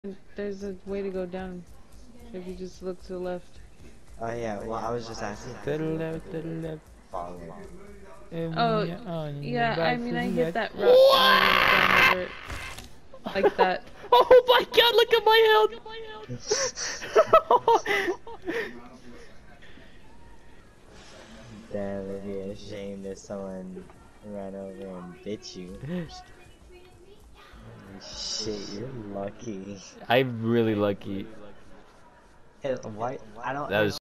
There's a way to go down if you just look to the left. Oh yeah, well I was just asking To because the you went left, to the left. following. Oh, Yeah, on the yeah, I back mean, to I the get left. that route down over it. Like that. Oh my god, look at my health! Damn, it'd be a shame if someone ran over and bit you. Holy shit, you're lucky. I'm really lucky. Hey, why? I don't. That was